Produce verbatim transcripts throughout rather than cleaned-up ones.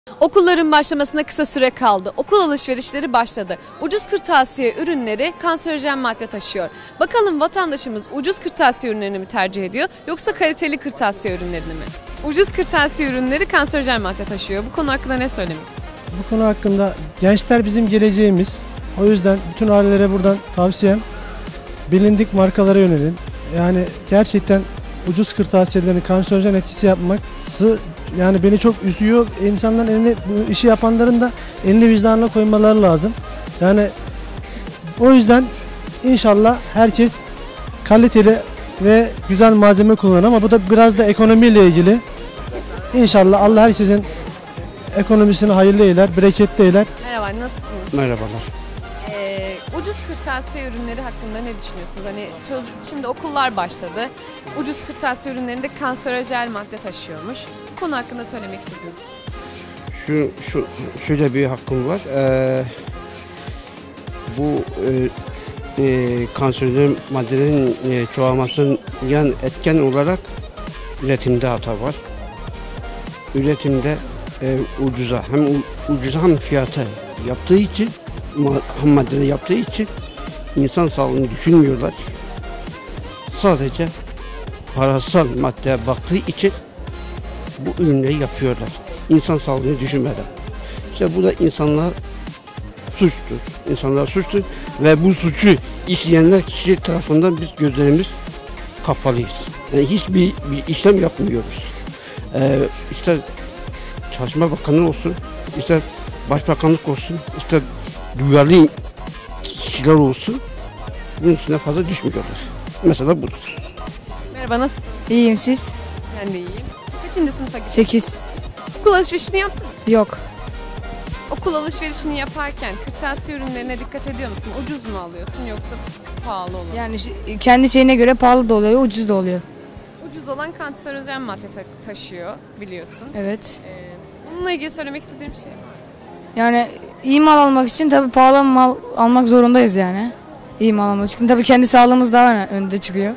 Okulların başlamasına kısa süre kaldı. Okul alışverişleri başladı. Ucuz kırtasiye ürünleri kanserojen madde taşıyor. Bakalım vatandaşımız ucuz kırtasiye ürünlerini mi tercih ediyor yoksa kaliteli kırtasiye ürünlerini mi? Ucuz kırtasiye ürünleri kanserojen madde taşıyor. Bu konu hakkında ne söylemek? Bu konu hakkında gençler bizim geleceğimiz. O yüzden bütün ailelere buradan tavsiyem bilindik markalara yönelin. Yani gerçekten ucuz kırtasiyelerin kanserojen etkisi yapması yani beni çok üzüyor. İnsanların elini, bu işi yapanların da elini vicdanına koymaları lazım. Yani o yüzden inşallah herkes kaliteli ve güzel malzeme kullanır ama bu da biraz da ekonomiyle ilgili. İnşallah Allah herkesin ekonomisini hayırlı eyler, bereketli eyler. Merhaba, nasılsınız? Merhabalar. Ee, ucuz kırtasiye ürünleri hakkında ne düşünüyorsunuz? Hani çocuk, şimdi okullar başladı. Ucuz kırtasiye ürünlerinde kanserojen madde taşıyormuş. Bu konu hakkında söylemek istediniz. Şu, şu şöyle bir hakkım var. Ee, bu e, e, kanserojen maddelerin e, çoğalmasının yan etken olarak üretimde hata var. Üretimde e, ucuza hem ucuza hem fiyata yaptığı için ham maddede yaptığı için insan sağlığını düşünmüyorlar. Sadece parasal maddeye baktığı için bu ürünleri yapıyorlar. İnsan sağlığını düşünmeden. İşte bu da insanlar suçtur. İnsanlar suçtur ve bu suçu işleyenler kişi tarafından biz gözlerimiz kapalıyız. Yani hiçbir bir işlem yapmıyoruz. Ee, işte Çalışma Bakanı olsun, ister Başbakanlık olsun, ister duyarlı kişiler olsun, bunun üstüne fazla düşmüyorlar. Mesela budur. Merhaba, nasılsınız? İyiyim, siz? Ben de iyiyim. Kaçıncı sınıfa gidiyorsunuz? sekiz. Okul alışverişini yaptın mı? Yok. Okul alışverişini yaparken kırtasiye ürünlerine dikkat ediyor musun? Ucuz mu alıyorsun yoksa pahalı olan? Yani ş- kendi şeyine göre pahalı da oluyor, ucuz da oluyor. Ucuz olan kanserojen madde ta- taşıyor biliyorsun. Evet. Ee, bununla ilgili söylemek istediğim şey var. Yani iyi mal almak için tabii pahalı mal almak zorundayız yani. İyi mal almak için. Tabii kendi sağlığımız daha öne- önde çıkıyor.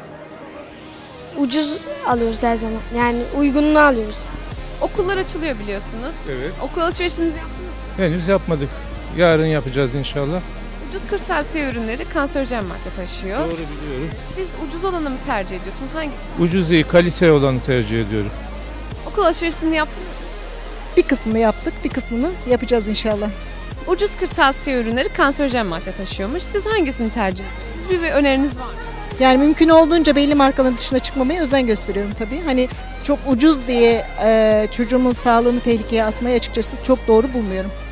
Ucuz alıyoruz her zaman. Yani uygununu alıyoruz. Okullar açılıyor biliyorsunuz. Evet. Okul alışverişinizi yaptınız mı? Henüz yapmadık. Yarın yapacağız inşallah. Ucuz kırtasiye ürünleri kanserojen madde taşıyor. Doğru biliyorum. Siz ucuz olanı mı tercih ediyorsunuz? Hangisi? Ucuz iyi, kalite olanı tercih ediyorum. Okul alışverişini yaptınız mı? Bir kısmını yaptık, bir kısmını yapacağız inşallah. Ucuz kırtasiye ürünleri kanserojen madde taşıyormuş. Siz hangisini tercih ediyorsunuz? Bir, bir öneriniz var mı? Yani mümkün olduğunca belli markaların dışına çıkmamaya özen gösteriyorum tabii. Hani çok ucuz diye e, çocuğumun sağlığını tehlikeye atmayı açıkçası çok doğru bulmuyorum.